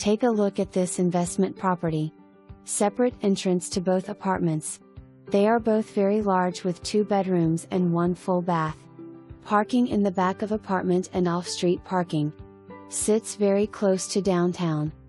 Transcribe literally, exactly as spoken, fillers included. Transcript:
Take a look at this investment property. Separate entrance to both apartments. They are both very large with two bedrooms and one full bath. Parking in the back of apartment and off-street parking. Sits very close to downtown.